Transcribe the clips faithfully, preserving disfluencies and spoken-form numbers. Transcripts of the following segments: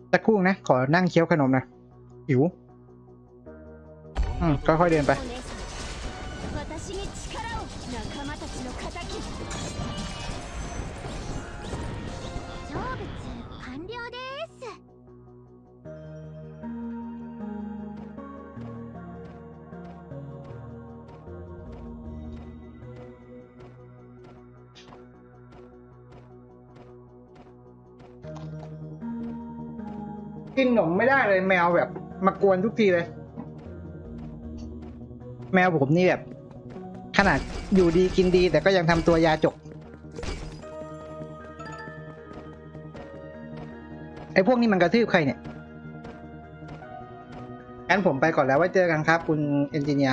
สักครู่นะขอนั่งเคี้ยวขนมนะหิวอืมค่อยๆเดินไปกินขนมไม่ได้เลยแมวแบบมากวนทุกทีเลยแมวผมนี่แบบขนาดอยู่ดีกินดีแต่ก็ยังทำตัวยาจกไอ้พวกนี้มันกระทืบใครเนี่ยงั้นผมไปก่อนแล้วไว้เจอกันครับคุณเอนจิเนียร์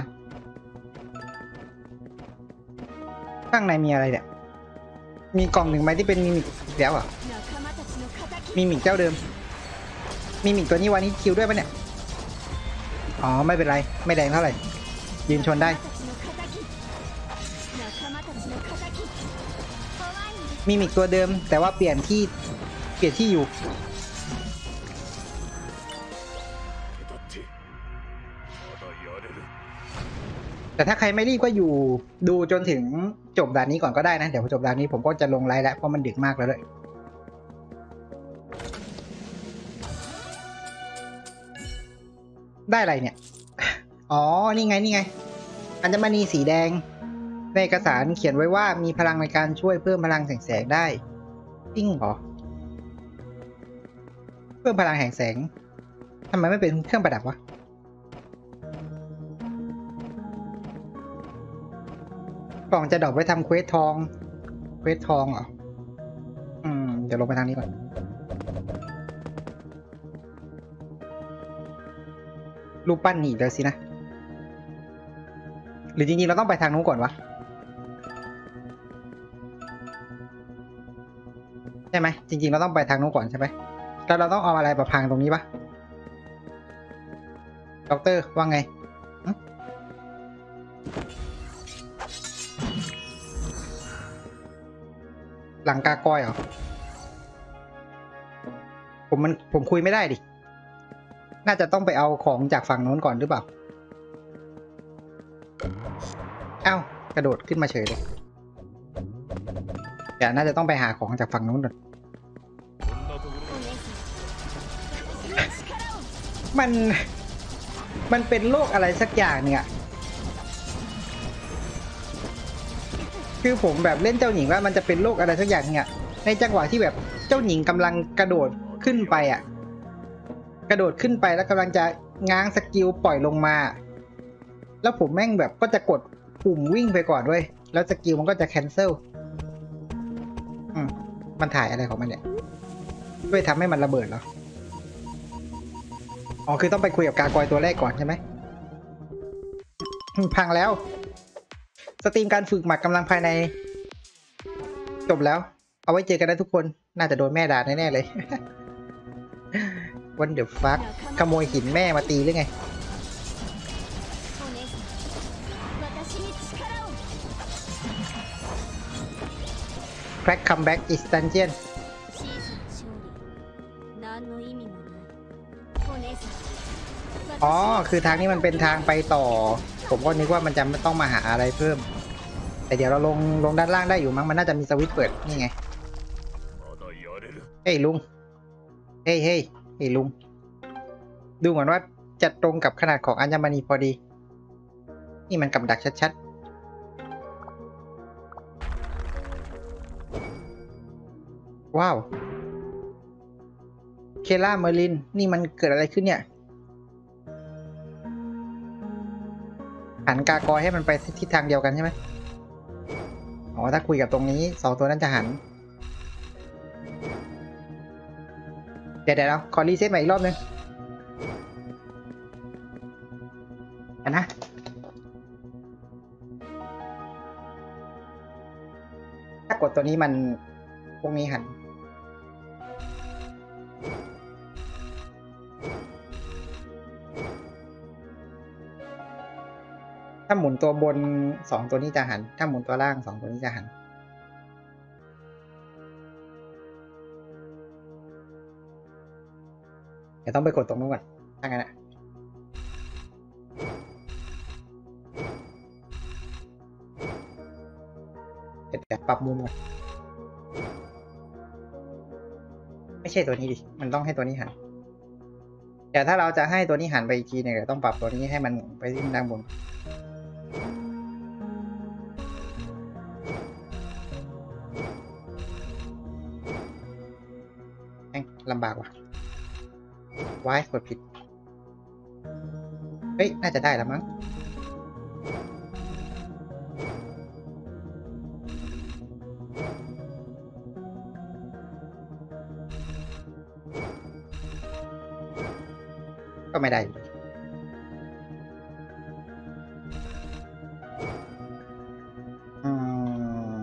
ข้างในมีอะไรเนี่ยมีกล่องหนึ่งไหมที่เป็นมิมิกแล้วอ่ะมิมิกเจ้าเดิมมิมิกตัวนี้วันนี้คิวด้วยปะเนี่ยอ๋อไม่เป็นไรไม่แดงเท่าไหร่ยืนชนได้มิมิกตัวเดิมแต่ว่าเปลี่ยนที่เปลี่ยนที่อยู่แต่ถ้าใครไม่รีบก็อยู่ดูจนถึงจบด่านนี้ก่อนก็ได้นะเดี๋ยวพอจบด่านนี้ผมก็จะลงไลน์แล้วเพราะมันดึกมากแล้วด้วยได้อะไรเนี่ยอ๋อนี่ไงนี่ไงอัญมณีสีแดงในเอกสารเขียนไว้ว่ามีพลังในการช่วยเพิ่มพลังแสงแสงได้จริงเหรอเพิ่มพลังแห่งแสงทำไมไม่เป็นเครื่องประดับวะกล่องจะดรอปไว้ทำเควสทองเควสทองเหรออืมเดี๋ยวลงไปทางนี้ก่อนรูปปั้นหนีเลยสินะหรือจริงๆเราต้องไปทางนู้นก่อนวะใช่ไหมจริงๆเราต้องไปทางนู้นก่อนใช่ไหมแล้วเราต้องเอาอะไรมาพังตรงนี้ปะด็อกเตอร์ว่าไงหลังกากอยเหรอผมมันผมคุยไม่ได้ดิน่าจะต้องไปเอาของจากฝั่งโน้นก่อนหรือเปล่าอ้าวกระโดดขึ้นมาเฉยเลยเดี๋ยวน่าจะต้องไปหาของจากฝั่งโน้นก่อนมันมันเป็นโรคอะไรสักอย่างเนี่ยคือผมแบบเล่นเจ้าหญิงว่ามันจะเป็นโรคอะไรสักอย่างเนี่ยในจังหวะที่แบบเจ้าหญิงกำลังกระโดดขึ้นไปอ่ะกระโดดขึ้นไปแล้วกำลังจะง้างสกิลปล่อยลงมาแล้วผมแม่งแบบก็จะกดปุ่มวิ่งไปก่อนด้วยแล้วสกิลมันก็จะแคนเซิลอืมมันถ่ายอะไรของมันเนี่ยเพื่อทำให้มันระเบิดเหรออ๋อคือต้องไปคุยกับกากอยตัวแรกก่อนใช่ไหมพังแล้วสตรีมการฝึกหมักกำลังภายในจบแล้วเอาไว้เจอกันได้ทุกคนน่าจะโดนแม่ด่าแน่ๆเลยวันเดอร์ฟัคขโมยหินแม่มาตีหรือไงแคร็กคัมแบ็กอิสตันเจียนอ๋อคือทางนี้มันเป็นทางไปต่อผมก็นึกว่ามันจะไม่ต้องมาหาอะไรเพิ่มแต่เดี๋ยวเราลงลงด้านล่างได้อยู่มั้งมันน่าจะมีสวิตช์เปิดนี่ไงเฮ้ยลุงเฮ้ยเฮ้ยเฮ้ยลุงดูเหมือนว่าจะตรงกับขนาดของอัญมณีพอดีนี่มันกับดักชัดๆว้าวเคล่าเมอร์ลินนี่มันเกิดอะไรขึ้นเนี่ยหันกากอยให้มันไปทิศทางเดียวกันใช่ไหมอ๋อถ้าคุยกับตรงนี้สองตัวนั้นจะหันเดี๋ยวเดี๋ยวเราขอรีเซ็ตใหม่อีกรอบนึงกันนะถ้ากดตัวนี้มันพวกนี้หันถ้าหมุนตัวบนสองตัวนี้จะหันถ้าหมุนตัวล่างสองตัวนี้จะหันดี๋ยวต้องไปกดตรงนู้นก่อนถ้างั้นอะเดี๋ยวปรับมุมก่อนไม่ใช่ตัวนี้ดิมันต้องให้ตัวนี้หันแต่ถ้าเราจะให้ตัวนี้หันไปอีกทีเนี่ยต้องปรับตัวนี้ให้มันไปที่ด้านบนลำบากว่ะว้ายกดผิดเฮ้ยน่าจะได้แล้วมั้งก็ไม่ได้อยู่อืม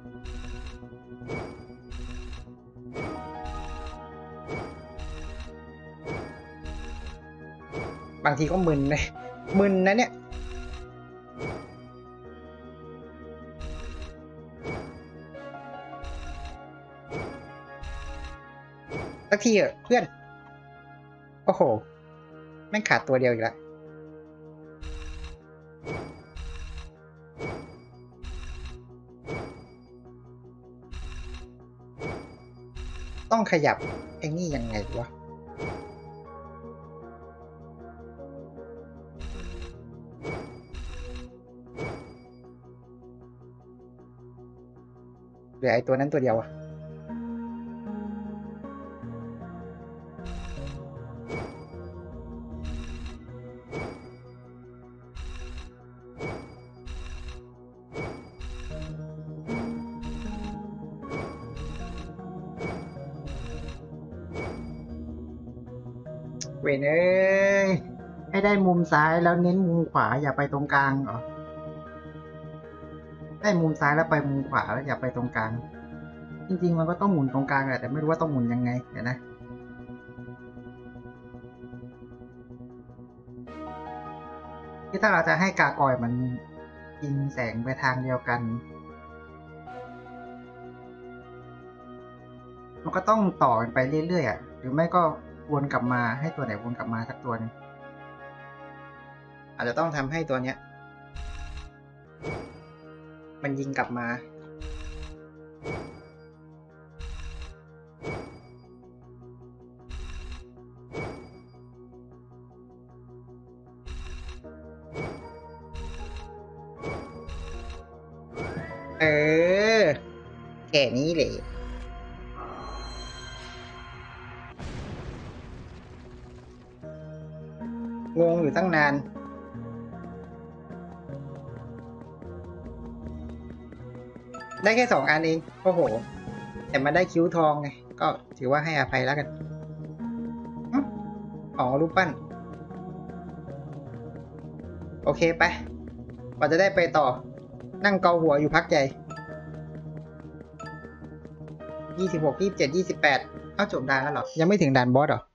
บางทีก็มึนเลยมึนนะเนี่ยสักทีเหอะเพื่อนโอ้โหแม่งขาดตัวเดียวอีกแล้วต้องขยับไอ้นี่ยังไงวะเหลือไอ้ตัวนั้นตัวเดียวอะเว้ยเอ้ยให้ได้มุมซ้ายแล้วเน้นมุมขวาอย่าไปตรงกลางเหรอได้มุมซ้ายแล้วไปมุมขวาแล้วอย่าไปตรงกลางจริงๆมันก็ต้องหมุนตรงกลางแหละแต่ไม่รู้ว่าต้องหมุนยังไงเดี๋ยวนะที่ถ้าเราจะให้กากอยมันยิงแสงไปทางเดียวกันมันก็ต้องต่อกันไปเรื่อยๆอ่ะหรือไม่ก็วนกลับมาให้ตัวไหนวนกลับมาสักตัวนึงอาจจะต้องทำให้ตัวเนี้ยมันยิงกลับมาเออแค่นี้เลยงงอยู่ตั้งนานได้แค่สองอันเองโอ้โหแต่มาได้คิ้วทองไงก็ถือว่าให้อภัยแล้วกันอ๋อรูปปั้นโอเคไปกว่าจะได้ไปต่อนั่งเกาหัวอยู่พักใหญ่ยี่สิบหก ยี่สิบเจ็ด ยี่สิบแปดเอ้าจบด่านแล้วเหรอยังไม่ถึงด่านบอสเหรอ